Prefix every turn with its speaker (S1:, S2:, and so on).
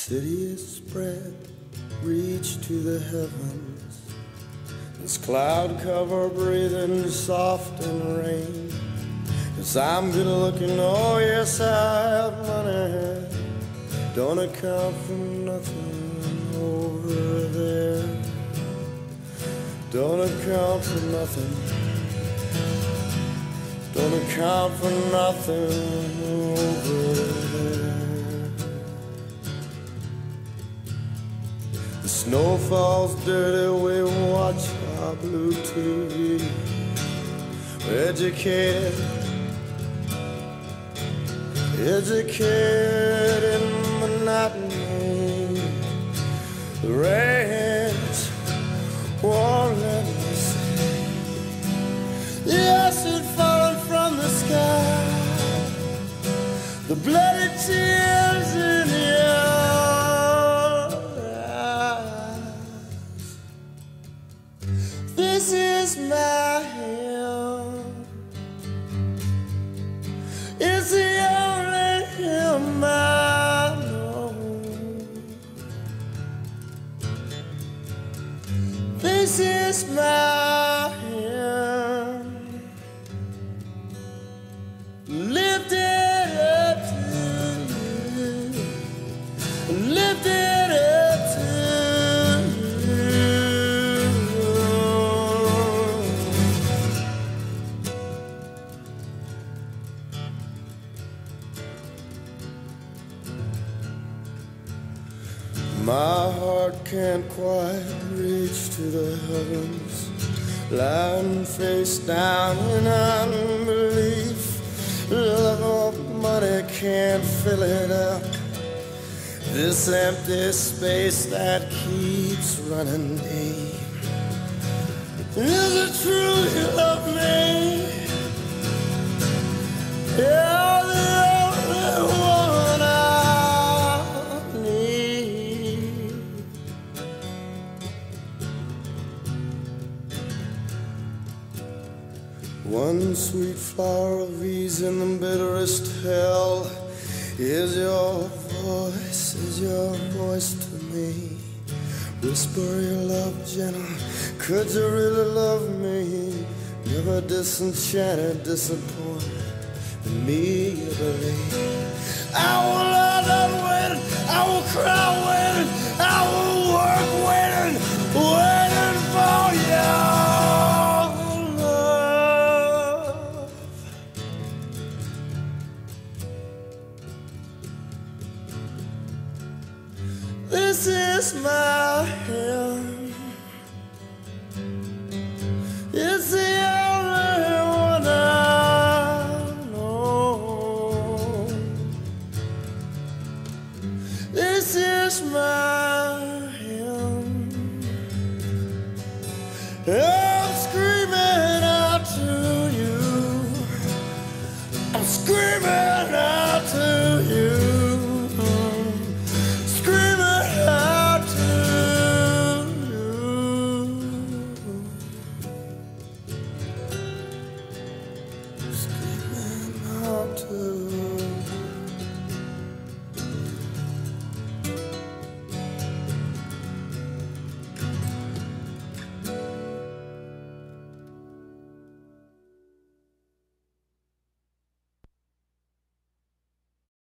S1: city is spread, reach to the heavens. This cloud cover breathing soft and rain. 'Cause I'm good looking, oh yes I have money. Don't account for nothing over there. Don't account for nothing. Don't account for nothing over there. The snow falls dirty, we watch our blue TV. We're educated, educated in monotony. The rains won't let me see the acid falling from the sky, the bloody tears in your eyes. This is my hymn. It's the only hymn I know. This is my hymn. Lift it up to you. Lift it up to you. My heart can't quite reach to the heavens, lying face down in unbelief. Love of money can't fill it up, this empty space that keeps running deep. Is it true you love me? You're the only one I need. One sweet flower of ease in the bitterest hell is your voice to me. Whisper your love gentle, could you really love me? Never disenchanted, disappointed in me, you believe. I will love waiting, I will cry waiting, I will work waiting, waiting for you. This is my hymn. It's the only one I know. This is my hymn. I'm screaming out to you. I'm screaming out to you.